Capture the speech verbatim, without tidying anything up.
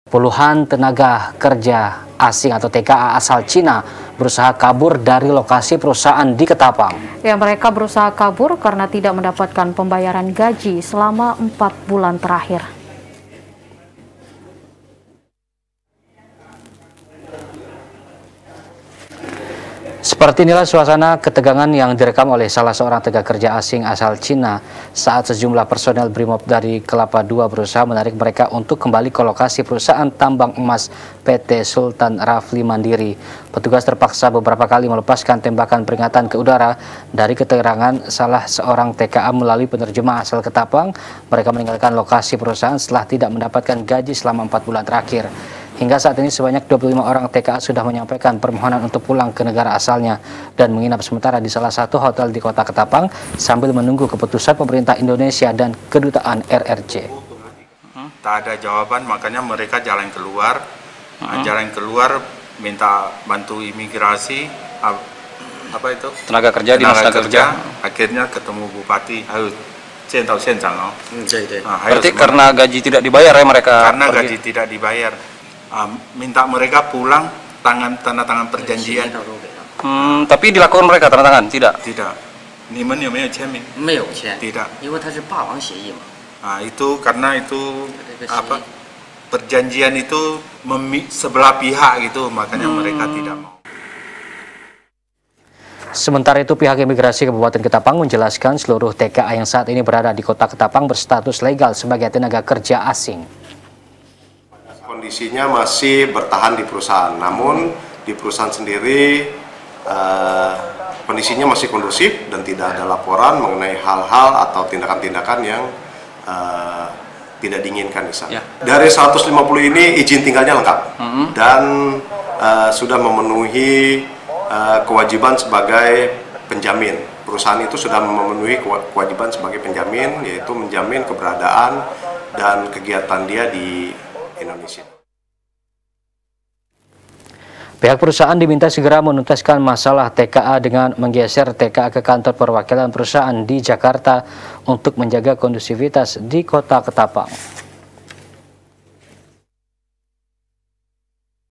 Puluhan tenaga kerja asing atau T K A asal Cina berusaha kabur dari lokasi perusahaan di Ketapang. Ya, mereka berusaha kabur karena tidak mendapatkan pembayaran gaji selama empat bulan terakhir. Seperti inilah suasana ketegangan yang direkam oleh salah seorang tenaga kerja asing asal Cina saat sejumlah personel Brimob dari Kelapa dua berusaha menarik mereka untuk kembali ke lokasi perusahaan tambang emas P T Sultan Rafli Mandiri. Petugas terpaksa beberapa kali melepaskan tembakan peringatan ke udara. Dari keterangan salah seorang T K A melalui penerjemah asal Ketapang, mereka meninggalkan lokasi perusahaan setelah tidak mendapatkan gaji selama empat bulan terakhir. Hingga saat ini sebanyak dua puluh lima orang T K A sudah menyampaikan permohonan untuk pulang ke negara asalnya dan menginap sementara di salah satu hotel di kota Ketapang sambil menunggu keputusan pemerintah Indonesia dan kedutaan R R C. Tak ada jawaban, makanya mereka jalan keluar, uh-huh. jalan keluar minta bantu imigrasi, apa itu? Tenaga kerja, tenaga dinas kerja. kerja. Akhirnya ketemu bupati, ayo centau centang, oh. Nah, berarti karena gaji tidak dibayar ya mereka? Karena pergi. gaji tidak dibayar. Um, minta mereka pulang, tangan tanda tangan perjanjian. Hmm, tapi dilakukan mereka tanda tangan? Tidak. Tidak. Ni men有没有签名？ 没有签。 Tidak. 因为它是霸王协议嘛。 Nah, itu karena itu apa? Perjanjian itu memi sebelah pihak gitu, makanya hmm. mereka tidak mau. Sementara itu pihak imigrasi Kabupaten Ketapang menjelaskan seluruh T K A yang saat ini berada di kota Ketapang berstatus legal sebagai tenaga kerja asing. Kondisinya masih bertahan di perusahaan, namun di perusahaan sendiri eh, kondisinya masih kondusif dan tidak ada laporan mengenai hal-hal atau tindakan-tindakan yang eh, tidak diinginkan di sana. Ya. Dari seratus lima puluh ini izin tinggalnya lengkap mm-hmm. dan eh, sudah memenuhi eh, kewajiban sebagai penjamin. Perusahaan itu sudah memenuhi kewajiban sebagai penjamin, yaitu menjamin keberadaan dan kegiatan dia di Indonesia. Pihak perusahaan diminta segera menuntaskan masalah T K A dengan menggeser T K A ke kantor perwakilan perusahaan di Jakarta untuk menjaga kondusivitas di kota Ketapang.